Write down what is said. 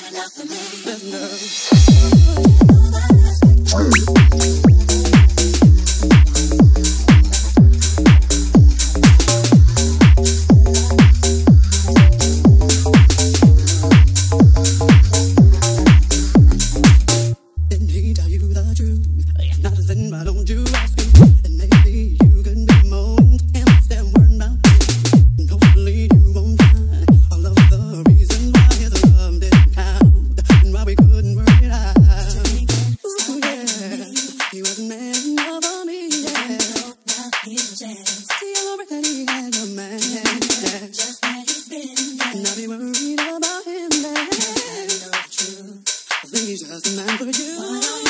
Why don't you ask him? And maybe you can be more intense than word about me. And hopefully you won't find all of the reasons why his love didn't count and why we couldn't work it out. Ooh, yeah, he wasn't man enough for me. Yeah, see, I already had a man. Yeah. Just where he's been. And I'll be worried about him. Yeah. I know the truth. I think he's just a man for you.